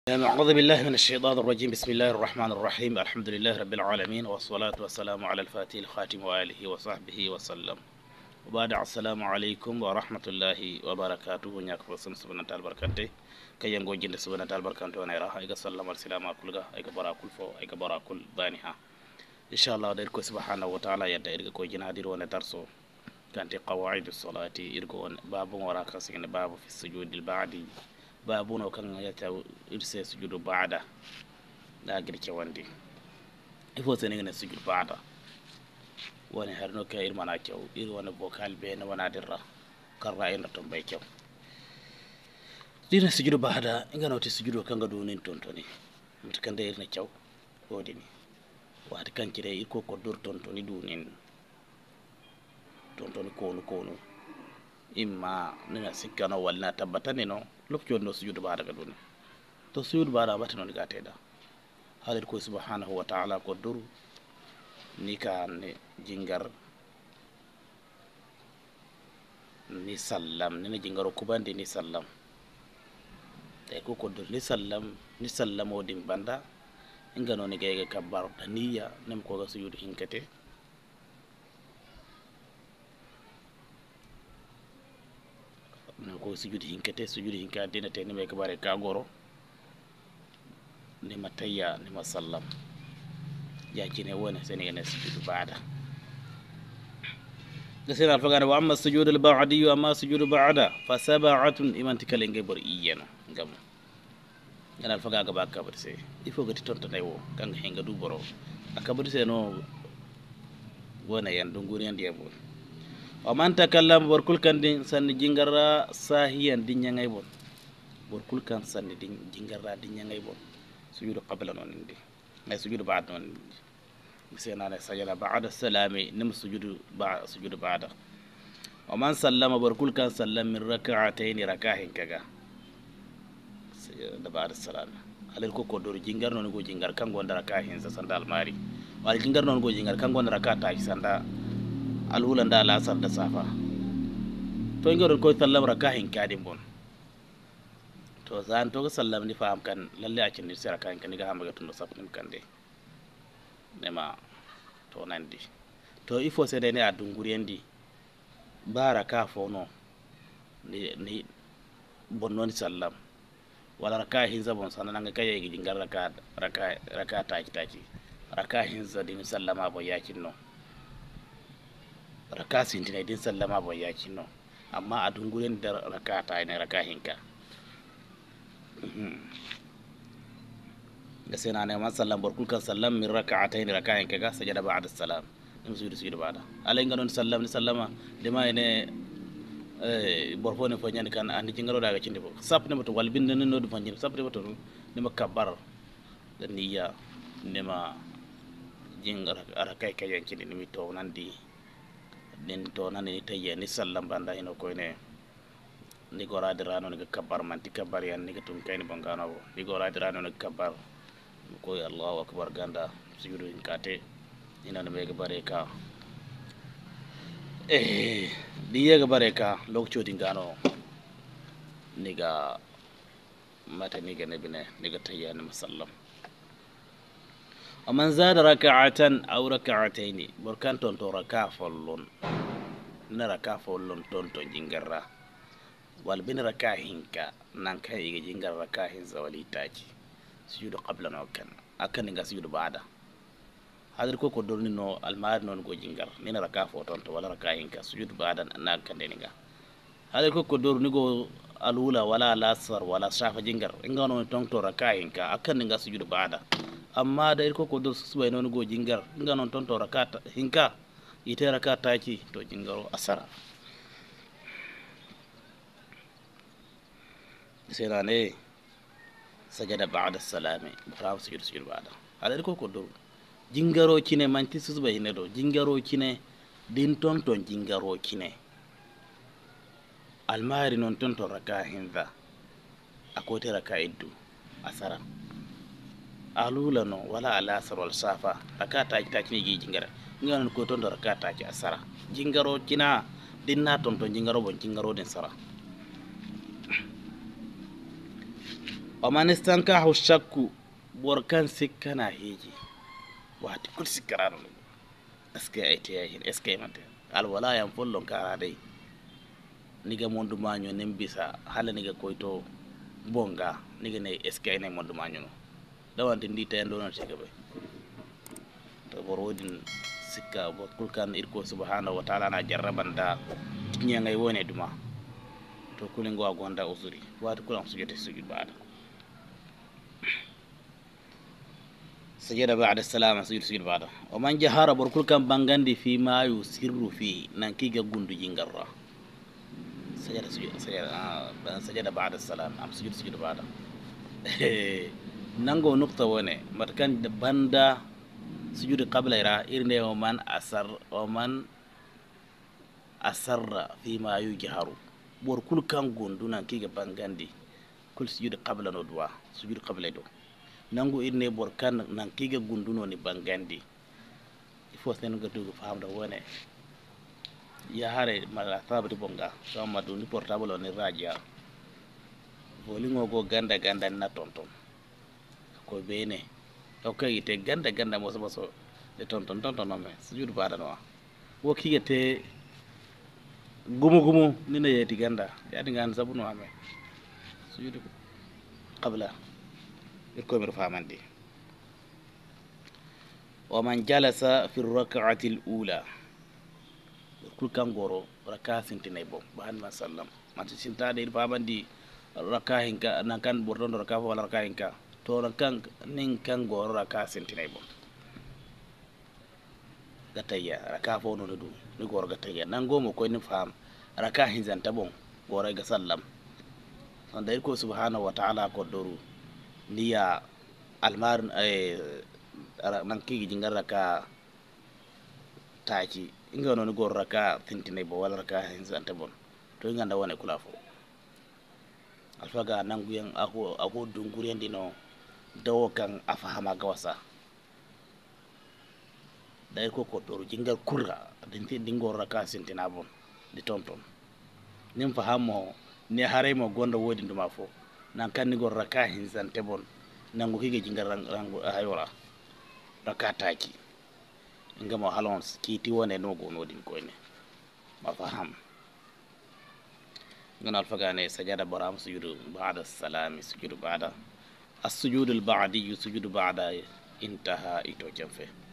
أعوذ بالله من الشيطان الرجيم بسم الله الرحمن الرحيم الحمد لله رب العالمين والصلاة والسلام على الفاتح الخاتم وآله وصحبه وسلم وبعد السلام عليكم ورحمة الله وبركاته ونياك وسن سبحانه وتعالى بركاته كي ينقو جند سبحانه وتعالى بركاته ونيرا أيك السلام والسلام عليكم أيك براكل فو أيك براكل بانها إن شاء الله ديركو سبحانه وتعالى يدا إركو جنا دير ونترسو كانت قواعد الصلاة إركو باب وراك سين باب في السجود البعدي babuno kan yata irse sujudu ba'da da girke wande ifo sene ne sujudu ba'da wani harno ka irmana kyau ir wani vocal be na wana dirra kan ra'ayin da bai kyau dina sujudu ba'da inga nauti sujudu kan ga donin tontoni mutakan da irna kyau odini wata kan kire iko ko dur tontoni donin tontoni kono imma nina sikkano walla tabbatane no lokacin no sujudu ba daga duniya to sujudu ba da bata non ga teda halir ko subhanahu wa ta'ala ko duru ni ka ne jingar ni sallam ni jingaro kubande ni sallam tay ko duru ni sallam o dim banda ingano ni gayga kabbar daniya nem ko ga sujudu hinkate ko sujudi hinka dina te nime kabare ka goro nima tayya nima sallam ya kine wona sene ne sujudu ba'da gasira alfagana wa amma sujudu al-ba'di wa amma sujudu ba'da fa sab'atun iman tikale ngay bor iyeno ngam ngana alfaga ga bakka bari se il faut gati tonto nay wo kanga henga du boro akabari se no wona yan dunguri yan diabo ومن تكلم بركل كان دين سن جينغرا ساهيا دين نياغي بون بركل كان سن دين جينغرا دين نياغي بون سجود قبل نون دي ما سجود بعد نون مسينا لا سجد بعد السلام نم سجود بعد ومن سلم بركل كان سلم من ركعتين ركعتين كغا سجد بعد السلام alel ko ko dor jingar non go jingar kan gonda rakahin sa sandal mari wal jingar non go jingar kan gonda rakata sanda alhulan da lasar da safa to ingoron ko sallam rakahin kadin bon to zan to sallam ni faham kan lalle a kin sai rakahin kan ga hamaga tun safin kan de nema to nandi to ifo sai dai ne a dunguriyendi baraka fono ni bonnon sallam wala rakahin zabon sanan ga kai ga jingar raka taki rakahin zadin sallama bo yakin no raka sintina din sallama bo yaki no amma a dunguren da raka ta ne raka hinka da sai na ne ma sallam barkul kan sallam min raka'atayn raka hinka ga sajada ba'da salam in sujudu ba'da alai nganon sallam ni sallama lima ne borfone fo nyani kan andi jingaro daga cinde bo sap ne to walbin ne no do fanjin sap ne to ne makabbar da niyya ne ma jingar raka kay yanki ni mi to nandi den to nani tayye ni sallam banda ino ko ne ni gora dirano ni kabbar man ti kabbar yan ni tum kayni bangano bo ni gora dirano ni kabbar ko Allahu akbar ganda sujudu in kate ina ne be bare ka di ye ga bare ka lokcho dingano ni ga mata ni ga ne bine ni ga tayya ni musallam ومن زاد ركعة أو ركعتين بركان تونتو ركع فلون نركع فلون تونتو جينغرا والبين ركع هنكا نانكا يجي جينغر ركع هنزا وليتاجي سجود قبل نوكن أكن نغا سجود بعد هذا الكوكو دورني نو المار نون جو جينغر نين ركع فوتونتو ولا ركع هنكا سجود بعد نانكا دينغا هذا الكوكو دورني جو الأولى ولا لاصر ولا شاف جينغر إنغا نون تونتو ركع هنكا أكن نغا سجود بعد amma da irko ko do subai non go jingar inga non ton to rakata hinka ite rakata ki to jingaro asara sera ne sajada ba'da salami bara sujud ba'da ala irko ko do jingaro kine manti subai ne do jingaro kine din ton jingaro kine almari non ton to raka hinza akote raka iddu asara alula no wala alasar wal safa rakata ki takini gi jingara ngana ko ton rakata ki asara jingaro kina dinna ton jingaro bon jingaro den sara o man istankahu shakku borkan sikkana heji wati kul sikkarano est ce que ay teya hin est ce que mante al wala yam follon kara dai niga mondu maño nem bisa hala niga koyto bonga niga ne est ce que ne mondu maño no dawante ndi tayen do non tegabe to borodin sikka bo kulkan irko subhanahu wa ta'ala na jarrabanda tinya ngay wone duma to kulingo agonda usuri wati kulan sujudi sujud baada سجد بعد السلام سجد بعد ومن جهر بركل كان بانغاندي فيما يسر فيه نانكيغا غوندو جينغرا سجد بعد السلام ام سجد بعد نانغو نقطه ونه متكان باندا سجود قبل را إرني ومن أسر فيما يجهر بركل كان غوندو نانكيغا بانغاندي كل سجود قبل ندوا سجود قبل دو nangu irne borkan nan kiga gunduno ni bangandi il faut sen ga dugu famda wone ya hare mala tabri bonga so madu ni portable ni raja volingo go ganda na tonton ko bene o kay te ganda mo so de tonton no me sujudu bada no wo kiga te gumu ni na yeti ganda ya dinga sabu no ame sujudu qabla يكون فهمندي ومن جلس في الركعة الأولى كل كان غورو ركعة سنتين بوم بان ما سلم ما تسنتا دي فهمندي ركعة هنكا نكان بردون ركعة ولا ركعة هنكا تو ركعة نين كان غورو ركعة سنتين بوم gataya raka fo no do ni gor gataya nan gomo ko ni faham raka hinzan tabon gore ga sallam sanda ko subhanahu wa ta'ala ko doru niya almar nan kigi jingar raka taaki inga non gor raka tintine bo wala raka hinzan tabon to inga nda wone kula fo alfaga nan guyen ako dunguren dino dawo kan afahama gawasa day ko doru jingal kurra dingor raka sintina bon di tonton nim fahamo ne haremo gondo wodi nduma fo nan kan ni gor raka hinzan tebon nango kige jingal rango ayora raka taki ngamo halon kiti wone no go nodin ko ne ma faham ngana alfagane sajada baram sujudu ba'da salami sujudu ba'da as-sujud al-ba'di sujudu ba'da intaha ito jamfe